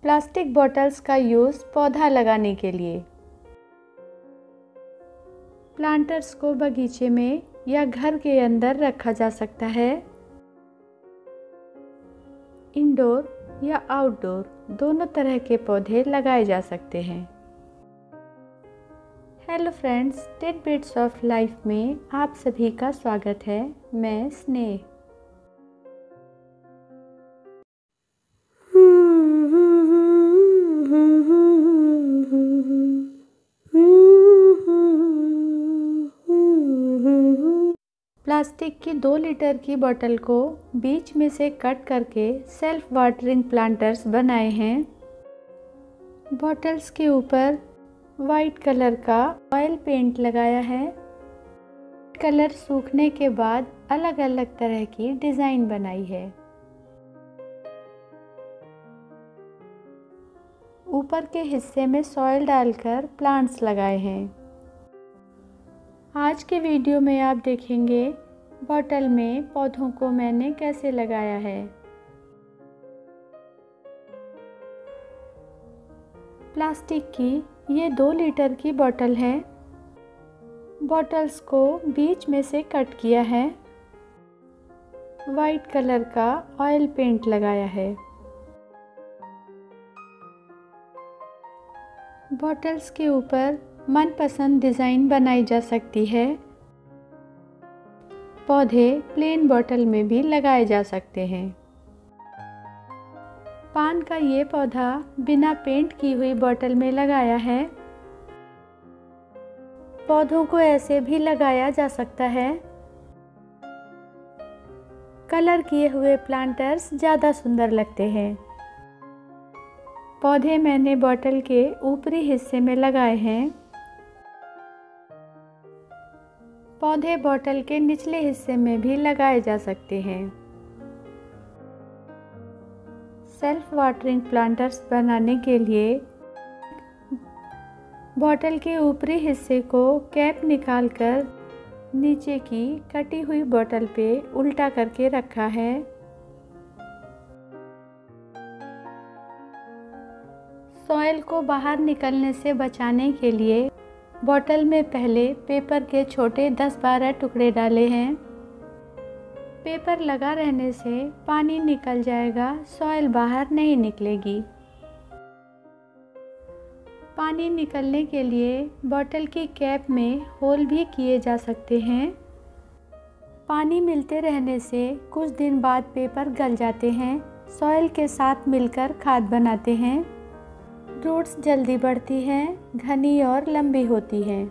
Plastic bottles का use पौधा लगाने के लिए। प्लांटर्स को बगीचे में या घर के अंदर रखा जा सकता है। इंडोर या आउटडोर दोनों तरह के पौधे लगाए जा सकते हैं। Hello friends, tidbits of life में आप सभी का स्वागत है। मैं स्नेह। प्लास्टिक की 2 लीटर की बोतल को बीच में से कट करके सेल्फ वाटरिंग प्लांटर्स बनाए हैं। बॉटल्स के ऊपर वाइट कलर का ऑयल पेंट लगाया है। कलर सूखने के बाद अलग अलग तरह की डिज़ाइन बनाई है। ऊपर के हिस्से में सॉइल डालकर प्लांट्स लगाए हैं। आज के वीडियो में आप देखेंगे बॉटल में पौधों को मैंने कैसे लगाया है। प्लास्टिक की ये 2 लीटर की बोतल है। बॉटल्स को बीच में से कट किया है। वाइट कलर का ऑयल पेंट लगाया है। बॉटल्स के ऊपर मनपसंद डिज़ाइन बनाई जा सकती है। पौधे प्लेन बॉटल में भी लगाए जा सकते हैं। पान का ये पौधा बिना पेंट की हुई बोतल में लगाया है। पौधों को ऐसे भी लगाया जा सकता है। कलर किए हुए प्लांटर्स ज़्यादा सुंदर लगते हैं। पौधे मैंने बोतल के ऊपरी हिस्से में लगाए हैं। पौधे बोतल के निचले हिस्से में भी लगाए जा सकते हैं। सेल्फ वाटरिंग प्लांटर्स बनाने के लिए बोतल के ऊपरी हिस्से को कैप निकालकर नीचे की कटी हुई बोतल पे उल्टा करके रखा है। सॉइल को बाहर निकलने से बचाने के लिए बोतल में पहले पेपर के छोटे 10-12 टुकड़े डाले हैं। पेपर लगा रहने से पानी निकल जाएगा, सॉइल बाहर नहीं निकलेगी। पानी निकलने के लिए बोतल की कैप में होल भी किए जा सकते हैं। पानी मिलते रहने से कुछ दिन बाद पेपर गल जाते हैं, सॉइल के साथ मिलकर खाद बनाते हैं। रूट्स जल्दी बढ़ती हैं, घनी और लंबी होती हैं।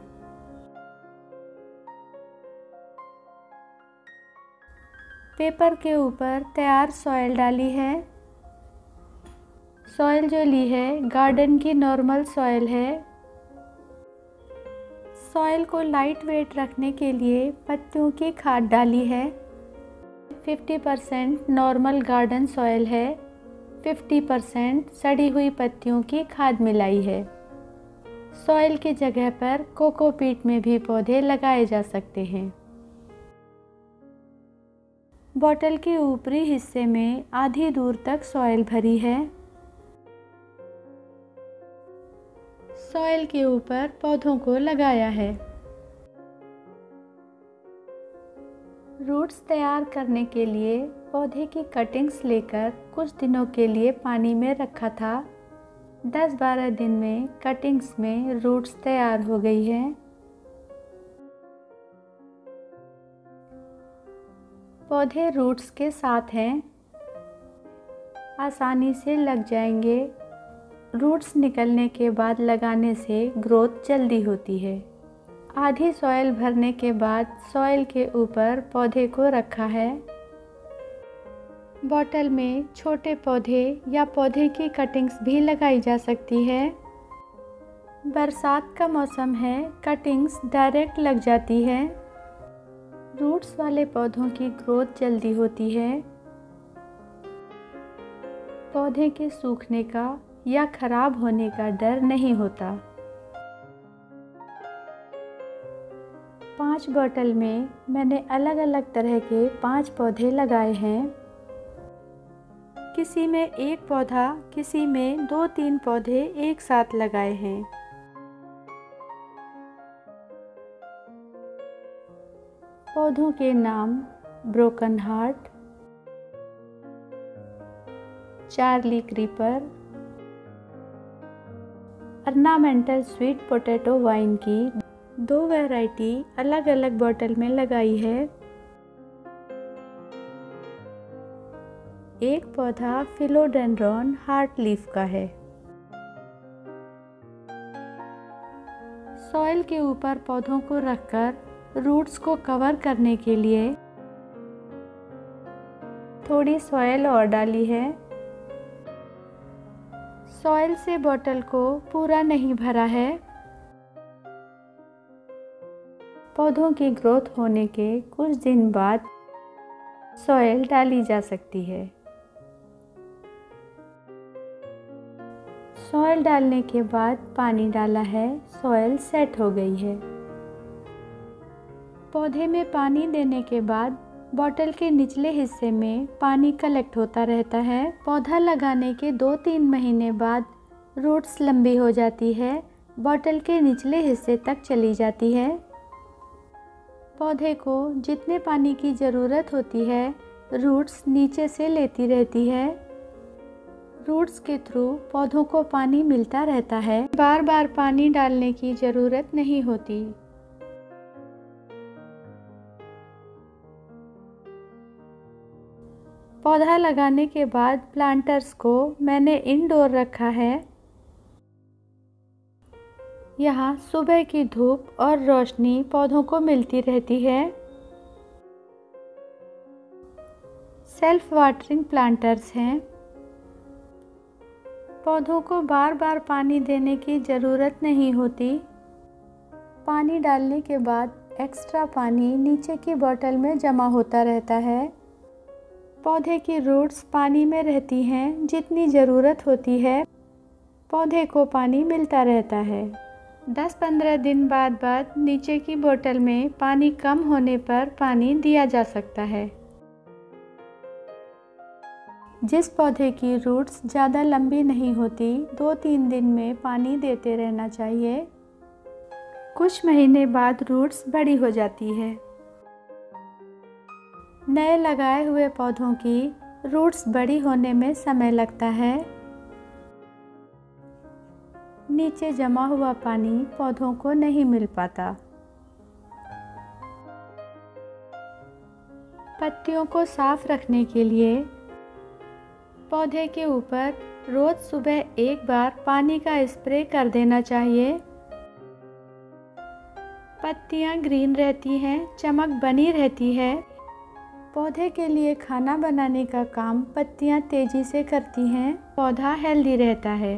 पेपर के ऊपर तैयार सॉइल डाली है। सॉइल जो ली है गार्डन की नॉर्मल सॉइल है। सॉइल को लाइट वेट रखने के लिए पत्तियों की खाद डाली है। 50% नॉर्मल गार्डन सॉइल है। 50% सड़ी हुई पत्तियों की खाद मिलाई है। सॉइल की जगह पर कोकोपीट में भी पौधे लगाए जा सकते हैं। बोतल के ऊपरी हिस्से में आधी दूर तक सॉइल भरी है। सॉइल के ऊपर पौधों को लगाया है। रूट्स तैयार करने के लिए पौधे की कटिंग्स लेकर कुछ दिनों के लिए पानी में रखा था। 10-12 दिन में कटिंग्स में रूट्स तैयार हो गई हैं। पौधे रूट्स के साथ हैं, आसानी से लग जाएंगे। रूट्स निकलने के बाद लगाने से ग्रोथ जल्दी होती है। आधी सॉइल भरने के बाद सॉइल के ऊपर पौधे को रखा है। बोतल में छोटे पौधे या पौधे की कटिंग्स भी लगाई जा सकती है। बरसात का मौसम है, कटिंग्स डायरेक्ट लग जाती है। रूट्स वाले पौधों की ग्रोथ जल्दी होती है। पौधे के सूखने का या खराब होने का डर नहीं होता। 5 बोतल में मैंने अलग अलग तरह के 5 पौधे लगाए हैं। किसी में एक पौधा, किसी में 2-3 पौधे एक साथ लगाए हैं। पौधों के नाम broken heart, Charlie creeper, ornamental sweet potato vine की 2 वैरायटी अलग अलग बॉटल में लगाई है। एक पौधा फिलोडेंड्रॉन हार्ट लीफ का है। सॉइल के ऊपर पौधों को रखकर रूट्स को कवर करने के लिए थोड़ी सॉइल और डाली है। सॉइल से बॉटल को पूरा नहीं भरा है। पौधों की ग्रोथ होने के कुछ दिन बाद सॉइल डाली जा सकती है। सॉइल डालने के बाद पानी डाला है, सॉइल सेट हो गई है। पौधे में पानी देने के बाद बॉटल के निचले हिस्से में पानी कलेक्ट होता रहता है। पौधा लगाने के 2-3 महीने बाद रूट्स लंबी हो जाती है, बॉटल के निचले हिस्से तक चली जाती है। पौधे को जितने पानी की ज़रूरत होती है रूट्स नीचे से लेती रहती है। रूट्स के थ्रू पौधों को पानी मिलता रहता है। बार बार पानी डालने की ज़रूरत नहीं होती। पौधा लगाने के बाद प्लांटर्स को मैंने इंडोर रखा है। यहाँ सुबह की धूप और रोशनी पौधों को मिलती रहती है। सेल्फ वाटरिंग प्लांटर्स हैं। पौधों को बार बार पानी देने की ज़रूरत नहीं होती। पानी डालने के बाद एक्स्ट्रा पानी नीचे की बोतल में जमा होता रहता है। पौधे की रूट्स पानी में रहती हैं, जितनी ज़रूरत होती है पौधे को पानी मिलता रहता है। 10-15 दिन बाद नीचे की बोतल में पानी कम होने पर पानी दिया जा सकता है। जिस पौधे की रूट्स ज़्यादा लंबी नहीं होती 2-3 दिन में पानी देते रहना चाहिए। कुछ महीने बाद रूट्स बड़ी हो जाती है। नए लगाए हुए पौधों की रूट्स बड़ी होने में समय लगता है। नीचे जमा हुआ पानी पौधों को नहीं मिल पाता। पत्तियों को साफ रखने के लिए पौधे के ऊपर रोज सुबह एक बार पानी का स्प्रे कर देना चाहिए। पत्तियां ग्रीन रहती हैं, चमक बनी रहती है। पौधे के लिए खाना बनाने का काम पत्तियां तेजी से करती हैं, पौधा हेल्दी रहता है।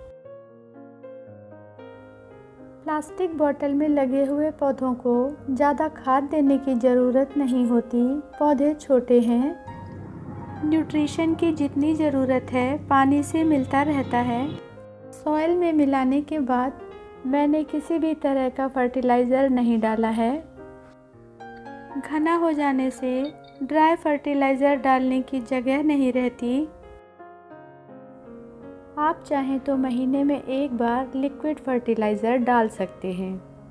प्लास्टिक बोतल में लगे हुए पौधों को ज़्यादा खाद देने की ज़रूरत नहीं होती, पौधे छोटे हैं। न्यूट्रिशन की जितनी ज़रूरत है पानी से मिलता रहता है। सॉइल में मिलाने के बाद मैंने किसी भी तरह का फर्टिलाइज़र नहीं डाला है। घना हो जाने से ड्राई फर्टिलाइज़र डालने की जगह नहीं रहती। आप चाहें तो महीने में एक बार लिक्विड फर्टिलाइज़र डाल सकते हैं।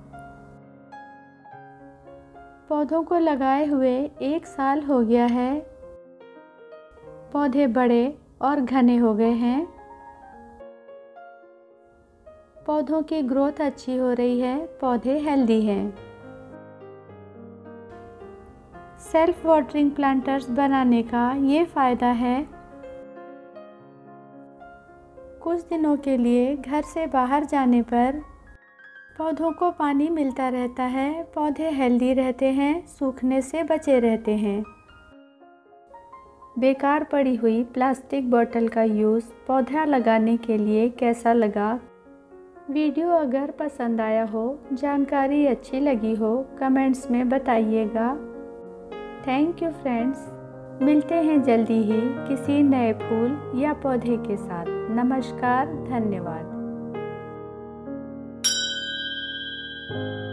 पौधों को लगाए हुए 1 साल हो गया है। पौधे बड़े और घने हो गए हैं। पौधों की ग्रोथ अच्छी हो रही है, पौधे हेल्दी हैं। सेल्फ वाटरिंग प्लांटर्स बनाने का ये फ़ायदा है, कुछ दिनों के लिए घर से बाहर जाने पर पौधों को पानी मिलता रहता है, पौधे हेल्दी रहते हैं, सूखने से बचे रहते हैं। बेकार पड़ी हुई प्लास्टिक बोतल का यूज़ पौधा लगाने के लिए कैसा लगा? वीडियो अगर पसंद आया हो, जानकारी अच्छी लगी हो, कमेंट्स में बताइएगा। Thank you friends. मिलते हैं जल्दी ही किसी नए फूल या पौधे के साथ। नमस्कार, धन्यवाद।